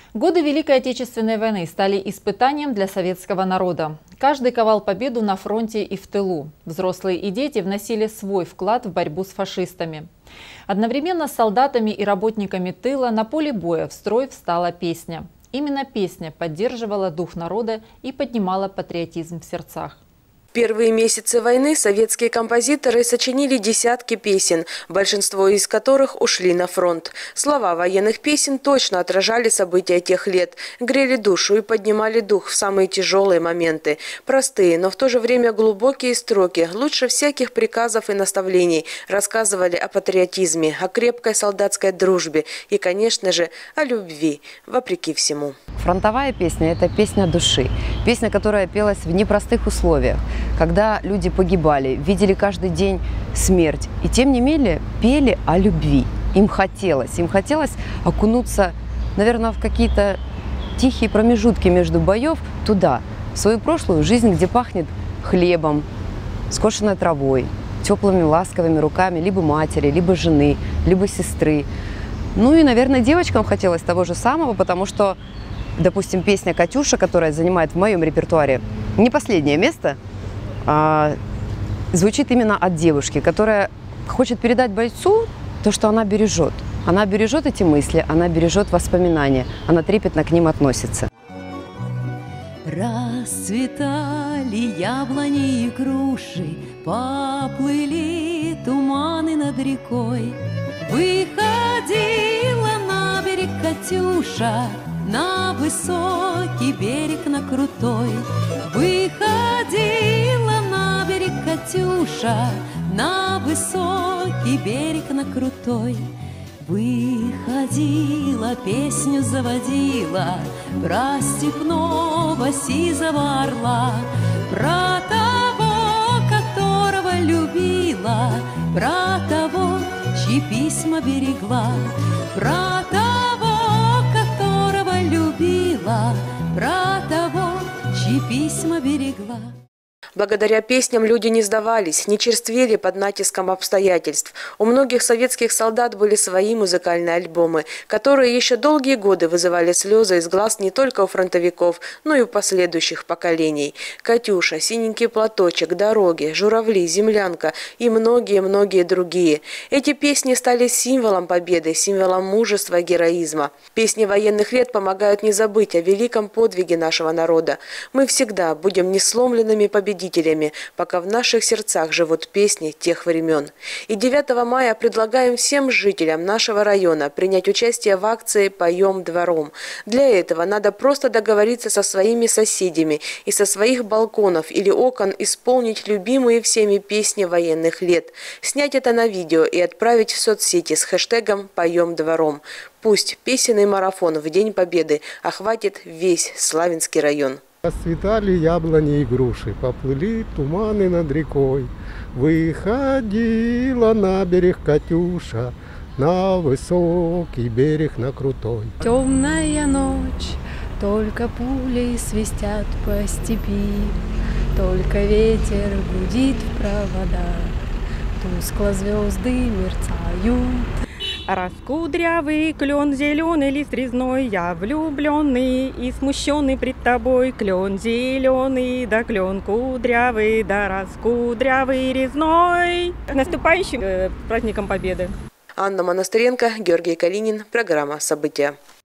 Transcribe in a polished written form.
Годы Великой Отечественной войны стали испытанием для советского народа. Каждый ковал победу на фронте и в тылу. Взрослые и дети вносили свой вклад в борьбу с фашистами. Одновременно с солдатами и работниками тыла на поле боя в строй встала песня. Именно песня поддерживала дух народа и поднимала патриотизм в сердцах. В первые месяцы войны советские композиторы сочинили десятки песен, большинство из которых ушли на фронт. Слова военных песен точно отражали события тех лет, грели душу и поднимали дух в самые тяжелые моменты. Простые, но в то же время глубокие строки, лучше всяких приказов и наставлений, рассказывали о патриотизме, о крепкой солдатской дружбе и, конечно же, о любви, вопреки всему. Фронтовая песня – это песня души, песня, которая пелась в непростых условиях, когда люди погибали, видели каждый день смерть. И тем не менее пели о любви. Им хотелось окунуться, наверное, в какие-то тихие промежутки между боев туда, в свою прошлую жизнь, где пахнет хлебом, скошенной травой, теплыми ласковыми руками либо матери, либо жены, либо сестры. Ну и, наверное, девочкам хотелось того же самого, потому что, допустим, песня «Катюша», которая занимает в моем репертуаре не последнее место, звучит именно от девушки, которая хочет передать бойцу то, что она бережет. Она бережет эти мысли, она бережет воспоминания, она трепетно к ним относится. Расцветали яблони и груши, поплыли туманы над рекой. Выходила на берег Катюша, на высокий берег, на крутой. Выходила на берег Катюша, на высокий берег, на крутой. Выходила, песню заводила про степного сизого орла, про того, которого любила, про того, чьи письма берегла, про того, которого любила, про того, чьи письма берегла. Благодаря песням люди не сдавались, не черствели под натиском обстоятельств. У многих советских солдат были свои музыкальные альбомы, которые еще долгие годы вызывали слезы из глаз не только у фронтовиков, но и у последующих поколений. «Катюша», «Синенький платочек», «Дороги», «Журавли», «Землянка» и многие-многие другие. Эти песни стали символом победы, символом мужества и героизма. Песни военных лет помогают не забыть о великом подвиге нашего народа. Мы всегда будем несломленными победителями, пока в наших сердцах живут песни тех времен. И 9 мая предлагаем всем жителям нашего района принять участие в акции «Поем двором». Для этого надо просто договориться со своими соседями и со своих балконов или окон исполнить любимые всеми песни военных лет, снять это на видео и отправить в соцсети с хэштегом «Поем двором». Пусть песенный марафон в День Победы охватит весь Славянский район. Расцветали яблони и груши, поплыли туманы над рекой. Выходила на берег Катюша, на высокий берег, на крутой. Темная ночь, только пули свистят по степи, только ветер гудит в провода, тускло звезды мерцают. Раскудрявый клен, зеленый лист резной, я влюбленный и смущенный пред тобой. Клен зеленый, да клен кудрявый, да раскудрявый резной. Наступающим праздником Победы! Анна Монастыренко, Георгий Калинин. Программа «События».